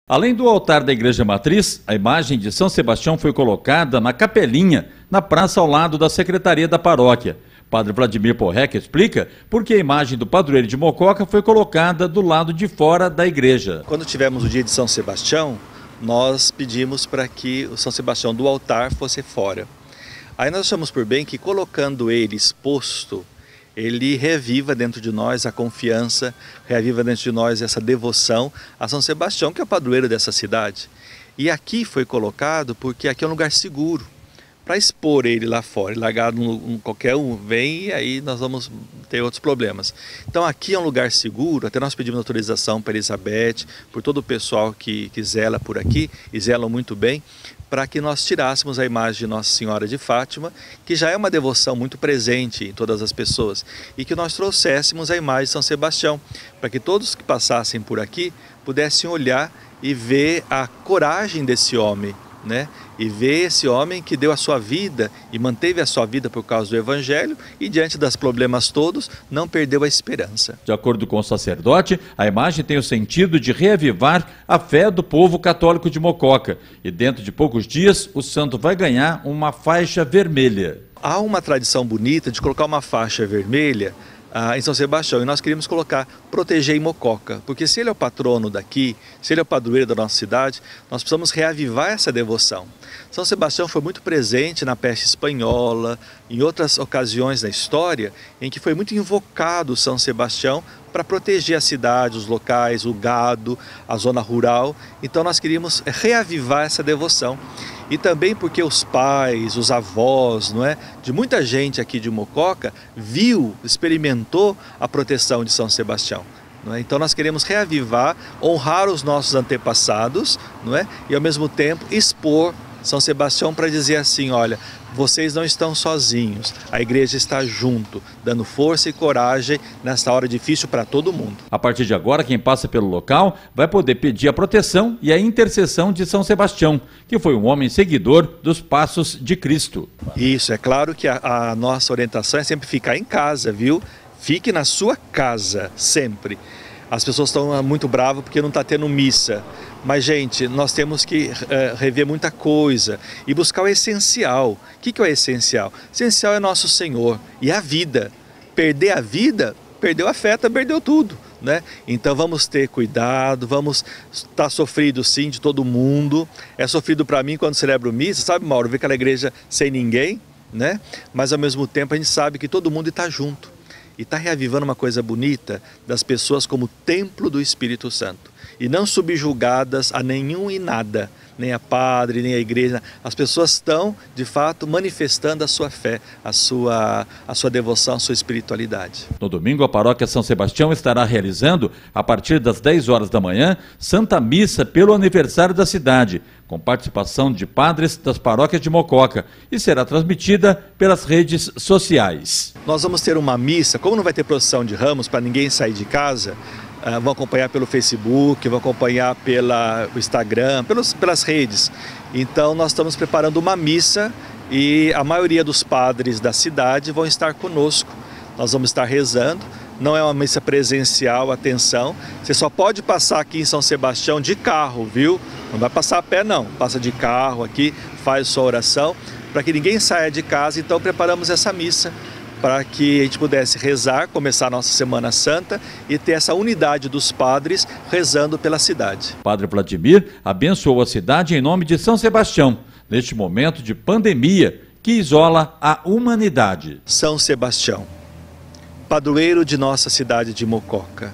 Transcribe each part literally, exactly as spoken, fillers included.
Além do altar da Igreja Matriz, a imagem de São Sebastião foi colocada na capelinha, na praça ao lado da Secretaria da Paróquia. Padre Vladimir Porrec explica por que a imagem do padroeiro de Mococa foi colocada do lado de fora da igreja. Quando tivemos o dia de São Sebastião, nós pedimos para que o São Sebastião do altar fosse fora. Aí nós achamos por bem que colocando ele exposto, ele reaviva dentro de nós a confiança, reaviva dentro de nós essa devoção a São Sebastião, que é o padroeiro dessa cidade. E aqui foi colocado porque aqui é um lugar seguro, para expor ele lá fora, largado no, qualquer um vem e aí nós vamos ter outros problemas. Então aqui é um lugar seguro, até nós pedimos autorização para Elizabeth, por todo o pessoal que, que zela por aqui, e zelam muito bem, para que nós tirássemos a imagem de Nossa Senhora de Fátima, que já é uma devoção muito presente em todas as pessoas, e que nós trouxéssemos a imagem de São Sebastião, para que todos que passassem por aqui pudessem olhar e ver a coragem desse homem, né? E ver esse homem que deu a sua vida e manteve a sua vida por causa do Evangelho e diante dos problemas todos, não perdeu a esperança. De acordo com o sacerdote, a imagem tem o sentido de reavivar a fé do povo católico de Mococa e dentro de poucos dias o santo vai ganhar uma faixa vermelha. Há uma tradição bonita de colocar uma faixa vermelha Ah, em São Sebastião, e nós queríamos colocar Protegei Mococa, porque se ele é o patrono daqui, se ele é o padroeiro da nossa cidade, nós precisamos reavivar essa devoção. São Sebastião foi muito presente na peste espanhola, em outras ocasiões da história, em que foi muito invocado São Sebastião para proteger a cidade, os locais, o gado, a zona rural. Então nós queríamos reavivar essa devoção. E também porque os pais, os avós, não é, de muita gente aqui de Mococa viu, experimentou a proteção de São Sebastião. Não é? Então nós queremos reavivar, honrar os nossos antepassados, não é? E ao mesmo tempo expor São Sebastião para dizer assim, olha, vocês não estão sozinhos, a igreja está junto, dando força e coragem nessa hora difícil para todo mundo. A partir de agora, quem passa pelo local vai poder pedir a proteção e a intercessão de São Sebastião, que foi um homem seguidor dos passos de Cristo. Isso, é claro que a, a nossa orientação é sempre ficar em casa, viu? Fique na sua casa, sempre. As pessoas estão muito bravas porque não está tendo missa. Mas, gente, nós temos que uh, rever muita coisa e buscar o essencial. O que, que é o essencial? O essencial é nosso Senhor e a vida. Perder a vida, perdeu a fé, perdeu tudo, né? Então vamos ter cuidado, vamos estar sofrido sim de todo mundo. É sofrido para mim quando celebro missa, sabe, Mauro? Ver aquela igreja sem ninguém, né? Mas ao mesmo tempo a gente sabe que todo mundo está junto. E está reavivando uma coisa bonita das pessoas como templo do Espírito Santo. E não subjugadas a nenhum e nada, nem a padre, nem a igreja. As pessoas estão, de fato, manifestando a sua fé, a sua, a sua devoção, a sua espiritualidade. No domingo, a paróquia São Sebastião estará realizando, a partir das dez horas da manhã, Santa Missa pelo aniversário da cidade, com participação de padres das paróquias de Mococa, e será transmitida pelas redes sociais. Nós vamos ter uma missa, como não vai ter procissão de ramos para ninguém sair de casa, Uh, vão acompanhar pelo Facebook, vão acompanhar pela, o Instagram, pelos, pelas redes. Então nós estamos preparando uma missa e a maioria dos padres da cidade vão estar conosco. Nós vamos estar rezando, não é uma missa presencial, atenção. Você só pode passar aqui em São Sebastião de carro, viu? Não vai passar a pé não, passa de carro aqui, faz sua oração, para que ninguém saia de casa. Então preparamos essa missa para que a gente pudesse rezar, começar a nossa Semana Santa e ter essa unidade dos padres rezando pela cidade. Padre Vladimir abençoou a cidade em nome de São Sebastião, neste momento de pandemia que isola a humanidade. São Sebastião, padroeiro de nossa cidade de Mococa,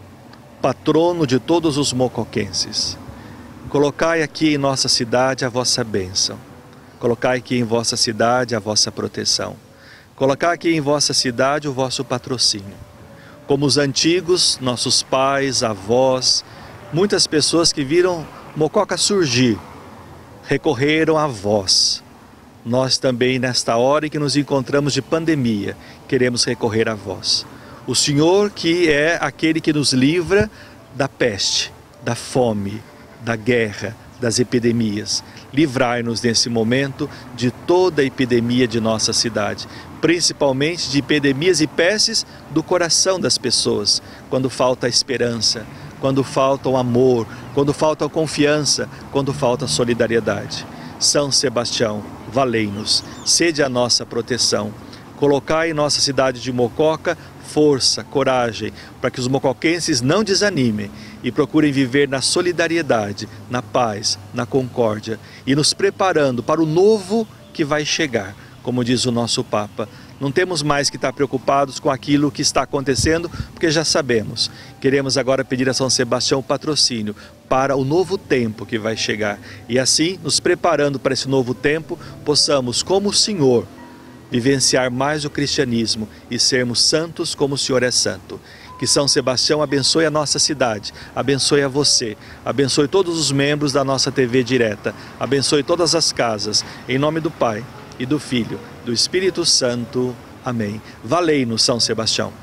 patrono de todos os mocoquenses, colocai aqui em nossa cidade a vossa bênção, colocai aqui em vossa cidade a vossa proteção. Colocar aqui em vossa cidade o vosso patrocínio. Como os antigos, nossos pais, avós, muitas pessoas que viram Mococa surgir, recorreram a vós. Nós também, nesta hora em que nos encontramos de pandemia, queremos recorrer a vós. O Senhor que é aquele que nos livra da peste, da fome, da guerra, das epidemias. Livrai-nos nesse momento de toda a epidemia de nossa cidade, principalmente de epidemias e pestes do coração das pessoas, quando falta a esperança, quando falta o amor, quando falta a confiança, quando falta a solidariedade. São Sebastião, valei-nos, sede a nossa proteção. Colocai em nossa cidade de Mococa força, coragem, para que os mocoquenses não desanimem e procurem viver na solidariedade, na paz, na concórdia e nos preparando para o novo que vai chegar, como diz o nosso Papa. Não temos mais que estar preocupados com aquilo que está acontecendo, porque já sabemos. Queremos agora pedir a São Sebastião o patrocínio para o novo tempo que vai chegar. E assim, nos preparando para esse novo tempo, possamos, como o Senhor, vivenciar mais o cristianismo e sermos santos como o Senhor é santo. Que São Sebastião abençoe a nossa cidade, abençoe a você, abençoe todos os membros da nossa T V Direta, abençoe todas as casas, em nome do Pai, e do Filho, do Espírito Santo. Amém. Valei-nos, São Sebastião.